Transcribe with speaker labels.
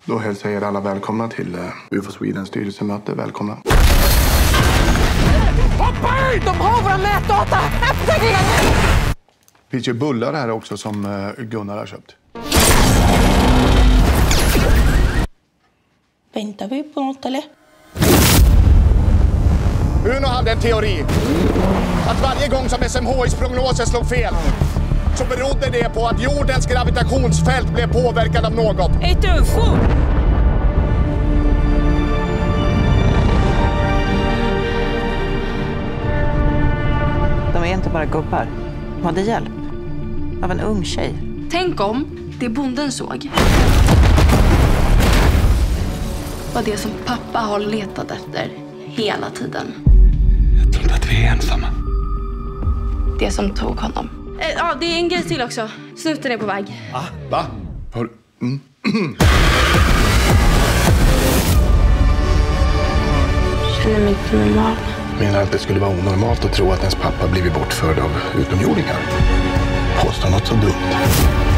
Speaker 1: Då hälsar jag er alla välkomna till UFO Swedens styrelsemöte. Välkomna.
Speaker 2: Hoppa ut! De har våra mätdata!
Speaker 1: Det finns ju bullar här också som Gunnar har köpt.
Speaker 3: Väntar vi på något eller?
Speaker 4: Uno hade en teori. Att varje gång som SMHIs prognoser slog fel så berodde det på att jordens gravitationsfält blev påverkad av något.
Speaker 3: Ett UFO!
Speaker 5: De är inte bara gubbar. De hade hjälp av en ung tjej.
Speaker 6: Tänk om det bonden såg var det som pappa har letat efter hela tiden.
Speaker 7: Jag tror inte att vi är ensamma.
Speaker 6: Det som tog honom. Ja, det är en grej till också. Snuten är på väg.
Speaker 1: Va?
Speaker 6: Känner mig inte normal.
Speaker 1: Menar att det skulle vara onormalt att tro att ens pappa blivit bortförd av utomjordingar? Påstår något så dumt.